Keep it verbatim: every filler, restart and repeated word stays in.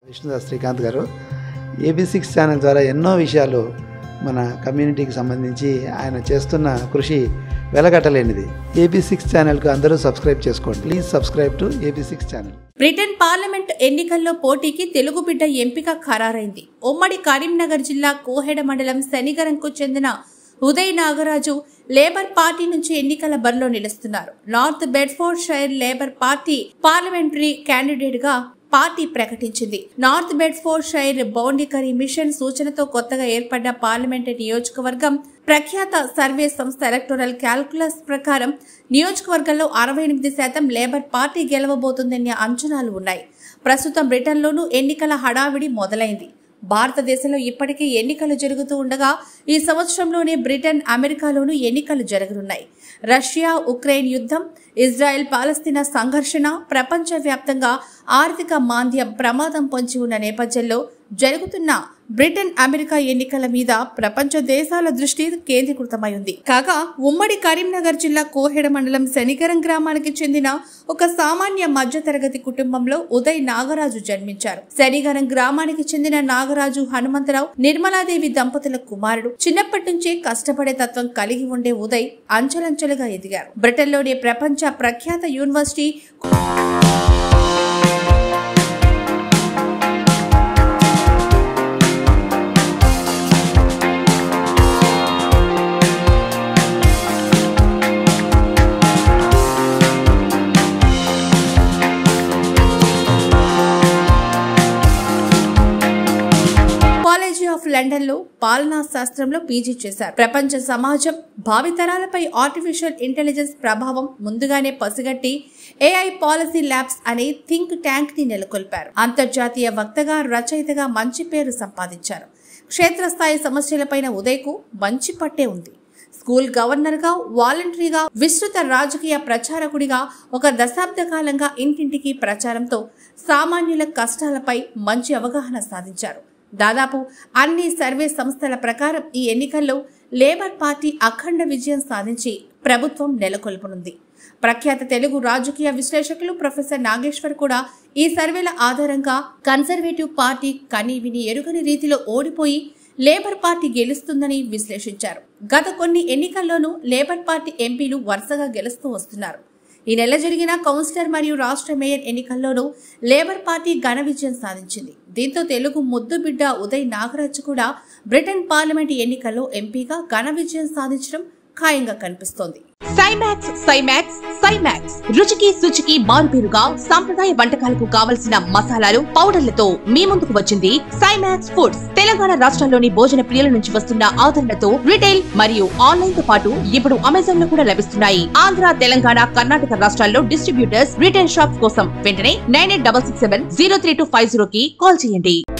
విష్ణుదాస్ శ్రీకాంత్ గారు AB six channel ద్వారా ఎన్నో విషయాలు మన కమ్యూనిటీకి సంబంధించి ఆయన చేస్తున్న కృషి వెలగట్టలేనిది. ఏబీ సిక్స్ ఛానల్కు అందరూ సబ్స్క్రైబ్ చేసుకోండి. Please subscribe to AB six channel. Britain parliament ఎన్నికల్లో పోటీకి తెలుగు బిడ్డ ఎంపిక ఖరారైంది. ఉమ్మడి కరీంనగర్ జిల్లా కోహెడ మండలం శనిగరంకు చెందిన ఉదయ్ నాగరాజు లేబర్ పార్టీ నుంచి ఎన్నికల బరిలో నిలుస్తున్నారు. North Bedfordshire Labour party parliamentary candidate గా పార్టీ ప్రకటించింది. North Bedfordshire boundary mission సూచనతో కొత్తగా ఏర్పడ్డ పార్లమెంటరీ నియోజకవర్గం ప్రఖ్యాత సర్వే సంస్థ ఎలక్టోరల్ క్యాల్కులస్ ప్రకారం నియోజకవర్గంలో అరవై ఎనిమిది శాతం లేబర్ పార్టీ గెలవబోతుందనే అంచనాలు ఉన్నాయి. ప్రస్తుతం బ్రిటన్లోనూ ఎన్నికల హడావిడి మొదలైంది. భారతదేశంలో ఇప్పటికే ఎన్నికలు జరుగుతూ ఉండగా ఈ సంవత్సరంలోనే బ్రిటన్, అమెరికాలోనూ ఎన్నికలు జరగనున్నాయి. రష్యా ఉక్రెయిన్ యుద్ధం, ఇజ్రాయెల్ పాలస్తీనా సంఘర్షణ, ప్రపంచవ్యాప్తంగా ఆర్థిక మాంద్యం ప్రమాదం పొంచి ఉన్న నేపథ్యంలో జరుగుతున్న బ్రిటన్, అమెరికా ఎన్నికల మీద ప్రపంచ దేశాల దృష్టి కేంద్రీకృతమై ఉంది. కాగా ఉమ్మడి కరీంనగర్ జిల్లా కోహెడ మండలం శనిగరం గ్రామానికి చెందిన ఒక సామాన్య మధ్యతరగతి కుటుంబంలో ఉదయ్ నాగరాజు జన్మించారు. శనిగరం గ్రామానికి చెందిన నాగరాజు హనుమంతరావు, నిర్మలాదేవి దంపతుల కుమారుడు. చిన్నప్పటి నుంచే కష్టపడే తత్వం కలిగి ఉండే ఉదయ్ అంచెలంచెలుగా ఎదిగారు. బ్రిటన్లోని ప్రపంచ ప్రఖ్యాత యూనివర్సిటీ కాలేజీ ఆఫ్ లండన్ లో పాలనా శాస్త్రంలో పీజీ చేశారు. ప్రపంచ సమాజం భావితరాలపై ఆర్టిఫిషియల్ ఇంటెలిజెన్స్ ప్రభావం ముందుగానే పసిగట్టి ఏఐ పాలసీ ల్యాబ్స్ అనే థింక్ ట్యాంక్ ని నెలకొల్పారు. అంతర్జాతీయ వక్తగా, రచయితగా మంచి పేరు సంపాదించారు. క్షేత్రస్థాయి సమస్యలపైన ఉదయ్ కు మంచి పట్టే ఉంది. స్కూల్ గవర్నర్ గా, వాలంటరీగా, విస్తృత రాజకీయ ప్రచారకుడిగా ఒక దశాబ్ద కాలంగా ఇంటింటికి ప్రచారంతో సామాన్యుల కష్టాలపై మంచి అవగాహన సాధించారు. దాదాపు అన్ని సర్వే సంస్థల ప్రకారం ఈ ఎన్నికల్లో లేబర్ పార్టీ అఖండ విజయం సాధించి ప్రభుత్వం నెలకొల్పనుంది. ప్రఖ్యాత తెలుగు రాజకీయ విశ్లేషకులు ప్రొఫెసర్ నాగేశ్వర్ కూడా ఈ సర్వేల ఆధారంగా కన్సర్వేటివ్ పార్టీ కని విని ఎరుగని రీతిలో ఓడిపోయి లేబర్ పార్టీ గెలుస్తుందని విశ్లేషించారు. గత కొన్ని ఎన్నికల్లోనూ లేబర్ పార్టీ ఎంపీలు వరుసగా గెలుస్తూ వస్తున్నారు. ఈ నెల జరిగిన కౌన్సిలర్ మరియు రాష్ట్ర మేయర్ ఎన్నికల్లోనూ లేబర్ పార్టీ ఘన విజయం సాధించింది. దీంతో తెలుగు ముద్దు బిడ్డ ఉదయ్ నాగరాజ్ కూడా బ్రిటన్ పార్లమెంట్ ఎన్నికల్లో ఎంపీగా ఘన విజయం సాధించడం ఖాయంగా కనిపిస్తోంది. సైమాక్స్ సైమాక్స్ సైమాక్స్ రుచికి శుచికి మారుపేరుగా సాంప్రదాయ వంటకాలకు కావలసిన మసాలాలు, పౌడర్లతో మీ ముందుకు వచ్చింది సైమాక్స్ ఫుడ్స్. తెలంగాణ రాష్ట్రంలోని భోజన ప్రియుల నుంచి వస్తున్న ఆదరణతో రిటైల్ మరియు ఆన్లైన్ తో పాటు ఇప్పుడు అమెజాన్ లో కూడా లభిస్తున్నాయి. ఆంధ్ర, తెలంగాణ, కర్ణాటక రాష్ట్రాల్లో డిస్ట్రిబ్యూటర్స్, రిటైల్ షాప్స్ కోసం వెంటనే nine eight double six seven zero three two five zero కి కాల్ చేయండి.